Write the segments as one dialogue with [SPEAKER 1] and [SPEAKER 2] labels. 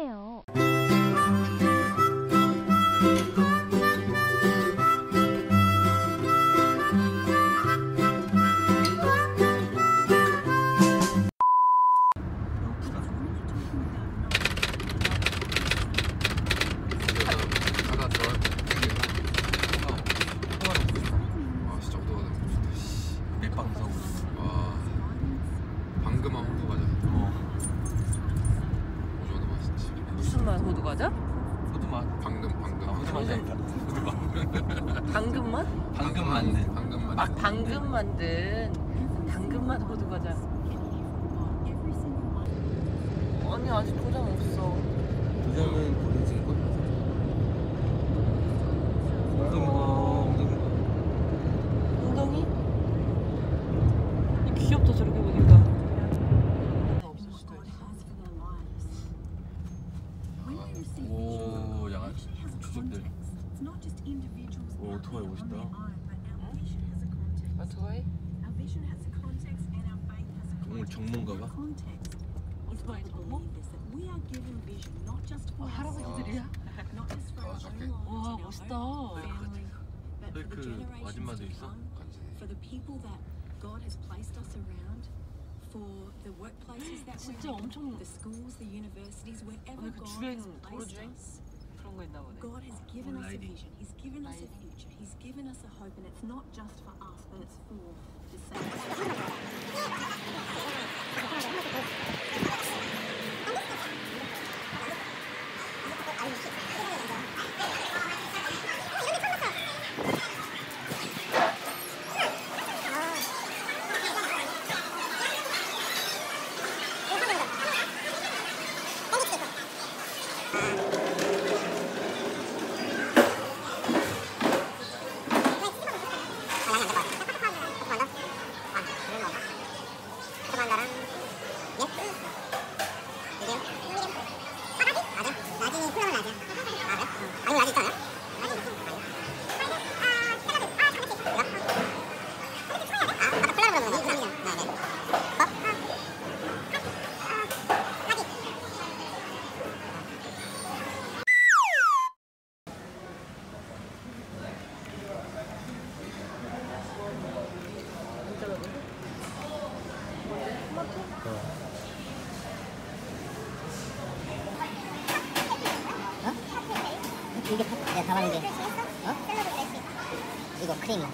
[SPEAKER 1] 해요.
[SPEAKER 2] 방금한 호두 과자. 호두 맛있지.
[SPEAKER 3] 무슨 맛 호두 과자?
[SPEAKER 2] 호두 맛. 방금.
[SPEAKER 4] 호두 맛이니까. 호두 맛.
[SPEAKER 3] 당근 맛?
[SPEAKER 4] 방금 만든.
[SPEAKER 2] 방금
[SPEAKER 3] 막 당근 만든 당근 맛 호두 과자. 아니 아직 도장 없어.
[SPEAKER 4] 도장은 고른 찍을 거야.
[SPEAKER 3] 엉덩이? 귀엽다 저렇게 보니까. 없을 수도 있어.
[SPEAKER 4] 오, 양아 주족들. 오, 오토바이 멋있다.
[SPEAKER 3] 오토바이?
[SPEAKER 4] 오늘 정문가봐.
[SPEAKER 3] 오토바이 정모? 할아버지들이야? 와 멋있다.
[SPEAKER 4] 그 아줌마도 있어?
[SPEAKER 3] 진짜 엄청 오늘 그 주행 도로 주행 그런 거 있나 보네.
[SPEAKER 5] God has given us a
[SPEAKER 4] Lighting.
[SPEAKER 5] vision. He's given us a future. He's given us a hope, and it's not just for us, but it's for the saints.
[SPEAKER 6] 이게 내가 다 봤는데 이거 크림이야.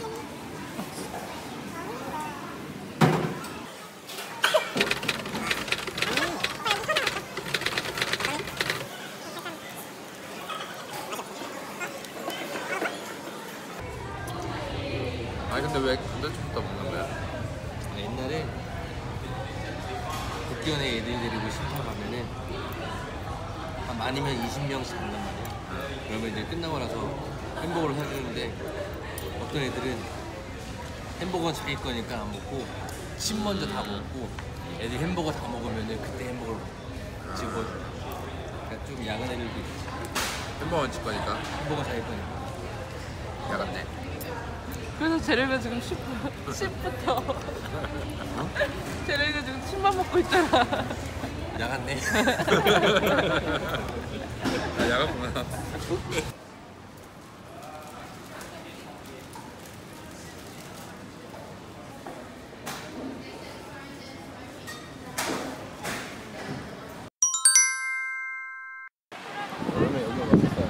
[SPEAKER 2] 아니 근데 왜 감자칩부터 먹는 거야?
[SPEAKER 4] 옛날에 국기원에 애들 데리고 신청하면은 한 많으면 20명씩 간단 말이야. 그러면 이제 끝나고 나서 햄버거를 사주는데 어떤 애들은 햄버거는 자기 거니까 안 먹고 칩 먼저 다 먹고 애들 햄버거 다 먹으면은 그때 햄버거를 먹고 지금 그러니까 좀 야간 애들도 있지.
[SPEAKER 2] 햄버거는 집 거니까.
[SPEAKER 4] 햄버거 자기 거니까.
[SPEAKER 2] 야간네.
[SPEAKER 3] 그래서 재료가 지금 10부터 재료가 지금 침만 먹고 있잖아.
[SPEAKER 4] 야간네.
[SPEAKER 2] 아, 야간구나.
[SPEAKER 4] 그러면 여기가 맛있다.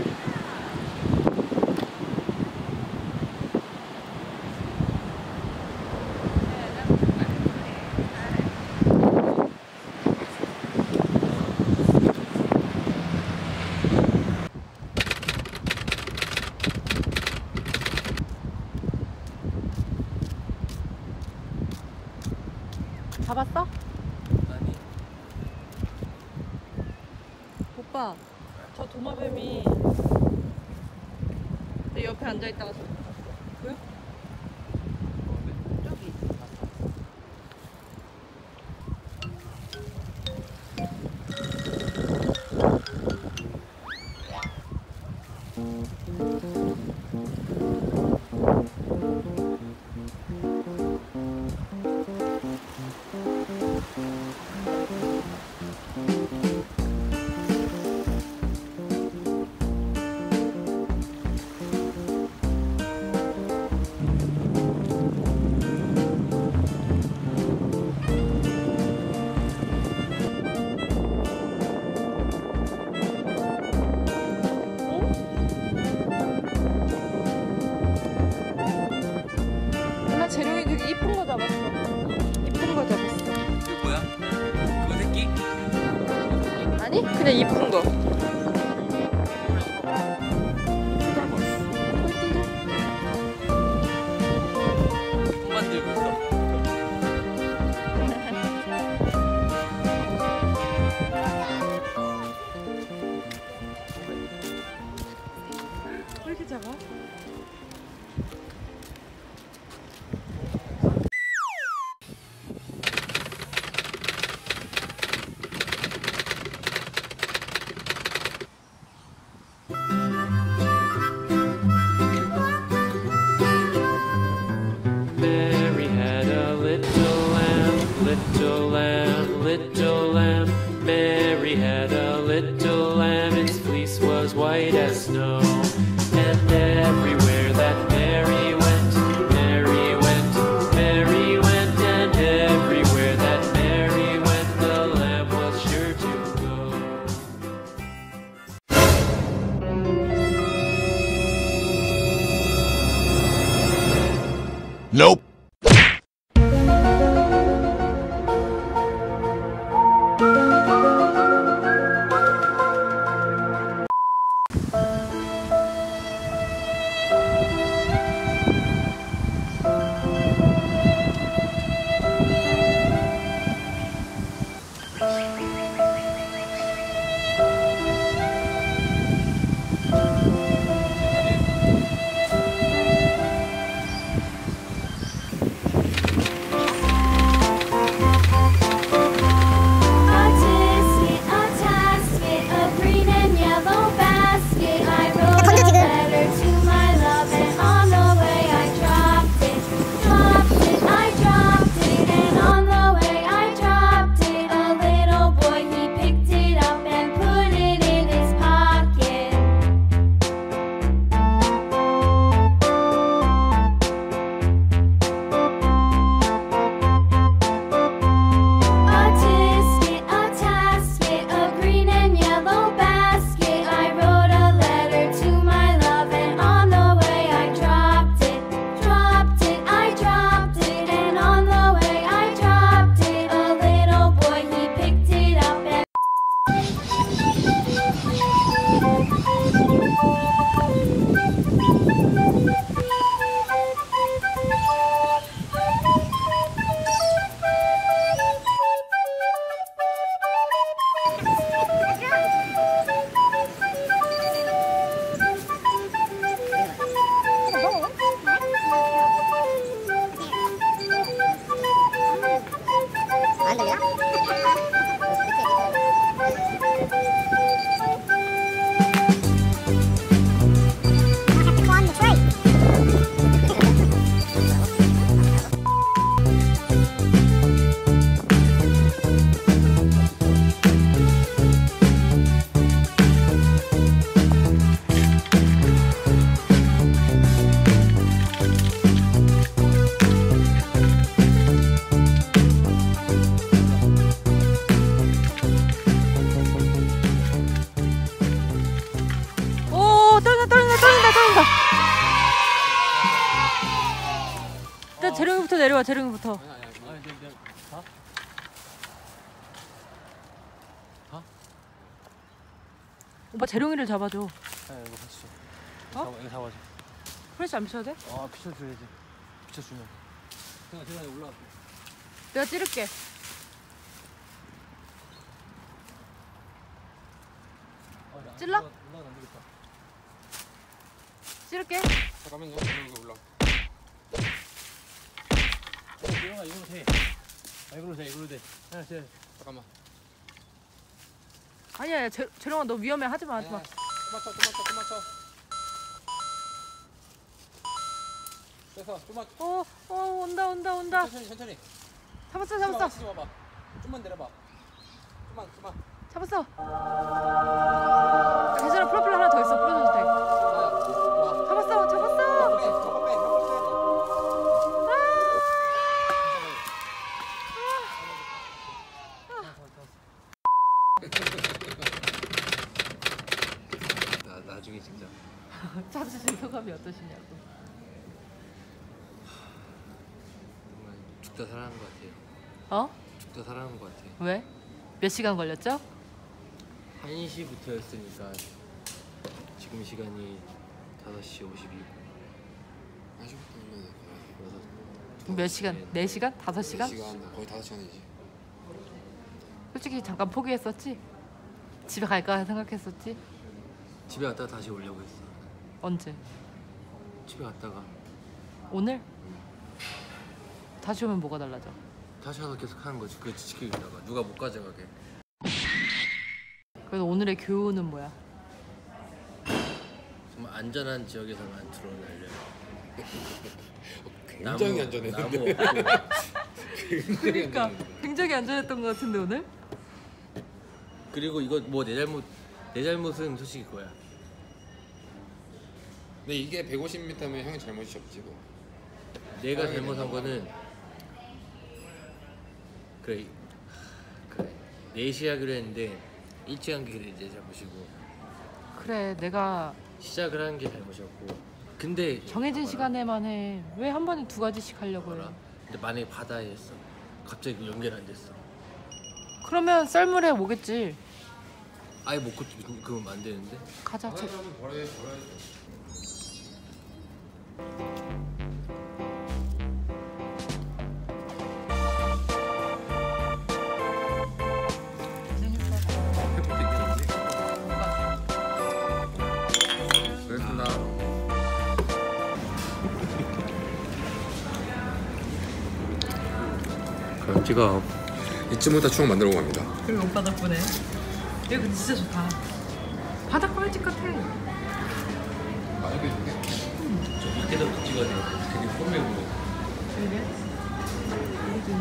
[SPEAKER 3] 잡았어?
[SPEAKER 4] 아니.
[SPEAKER 3] 오빠 저 도마뱀이 내 옆에 앉아있다가 보여? 저기 아니 그냥 이쁜 거.
[SPEAKER 4] 손 만들고 있어.
[SPEAKER 3] 왜 이렇게 작아?
[SPEAKER 1] Mary had a little lamb, little lamb, little lamb. Mary had a little lamb, its fleece was white as snow. And everywhere that Mary went, Mary went, Mary went. And everywhere that Mary went, the lamb was sure to go.
[SPEAKER 6] Nope.
[SPEAKER 3] 일단 재룡이부터 내려와. 재룡이부터. 오빠 재룡이를 잡아줘.
[SPEAKER 4] 이거 같이 줘.
[SPEAKER 3] 어?
[SPEAKER 4] 이거 잡아줘.
[SPEAKER 3] 프레시 안 비춰도 돼?
[SPEAKER 4] 비춰줘야지. 비춰주면. 제가 올라갈게.
[SPEAKER 3] 내가 찌를게. 찔러?
[SPEAKER 4] 올라가면 안 되겠다.
[SPEAKER 3] 찌를게.
[SPEAKER 2] 잠깐만요. 이거 올라.
[SPEAKER 4] 이걸로 돼. 이걸로 돼. 하나, 둘.
[SPEAKER 2] 잠깐만.
[SPEAKER 3] 아니야, 재룡아 너 위험해. 하지마, 하지마.
[SPEAKER 2] 좀만 쳐. 됐어. 좀만.
[SPEAKER 3] 온다.
[SPEAKER 2] 천천히.
[SPEAKER 3] 잡았어.
[SPEAKER 2] 치지 마봐. 좀만 내려봐. 좀만.
[SPEAKER 3] 잡았어. 괜찮아, 프로필 하나 더 있어. 풀어줘도 돼. 잡았어.
[SPEAKER 4] 나중에 진짜
[SPEAKER 3] 찾으신 소감이 어떠시냐고.
[SPEAKER 4] 정말 죽다 살아난 것 같아요.
[SPEAKER 3] 어?
[SPEAKER 4] 죽다 살아난 것 같아요.
[SPEAKER 3] 왜? 몇 시간 걸렸죠?
[SPEAKER 4] 1시부터였으니까 지금 시간이 5시 52분.
[SPEAKER 2] 1시부터면
[SPEAKER 3] 몇 시간? 4시간? 5시간?
[SPEAKER 2] 4시간 거의 5시간이지.
[SPEAKER 3] 솔직히 잠깐 포기했었지? 집에 갈까 생각했었지?
[SPEAKER 4] 집에 갔다가 다시 오려고 했어.
[SPEAKER 3] 언제?
[SPEAKER 4] 집에 갔다가
[SPEAKER 3] 오늘? 다시 오면 뭐가 달라져?
[SPEAKER 4] 다시 와서 계속 하는 거지. 그거 지키려다가 누가 못 가져가게.
[SPEAKER 3] 그래서 오늘의 교훈은 뭐야?
[SPEAKER 4] 정말 안전한 지역에서만 드론을 날려요.
[SPEAKER 2] 굉장히 안전했는데.
[SPEAKER 4] 나무 없고.
[SPEAKER 3] 그러니까 굉장히 안전했던 것 같은데 오늘?
[SPEAKER 4] 그리고 이거 뭐 내 잘못은 솔직히 그거야.
[SPEAKER 2] 근데 이게 150m면 형이 잘못이 없지 뭐.
[SPEAKER 4] 내가 잘못한 거는 그래 4시 하기로 했는데 일찍 한 게 내 잘못이고
[SPEAKER 3] 그래 내가
[SPEAKER 4] 시작을 하는 게 잘못이었고. 근데
[SPEAKER 3] 정해진
[SPEAKER 4] 봐라.
[SPEAKER 3] 시간에만 해. 왜 한 번에 2가지씩 하려고 해?
[SPEAKER 4] 봐라. 근데 만약에 바다에 했어. 갑자기 연결 안 됐어.
[SPEAKER 3] 그러면 썰물에 오겠지.
[SPEAKER 4] 아예 못 그러면 안 되는데.
[SPEAKER 3] 가자.
[SPEAKER 2] 그렇습니다.
[SPEAKER 4] 그럼 찍어.
[SPEAKER 2] 잊지 못할 추억 만들어 갑니다.
[SPEAKER 3] 그리고 오빠 덕분에. 여기 근데 진짜 좋다. 바닷가 일찍 같아.
[SPEAKER 4] 저 밑에서부터 찍어야 돼. 되게 폼해 보여.
[SPEAKER 3] 그래? 여기도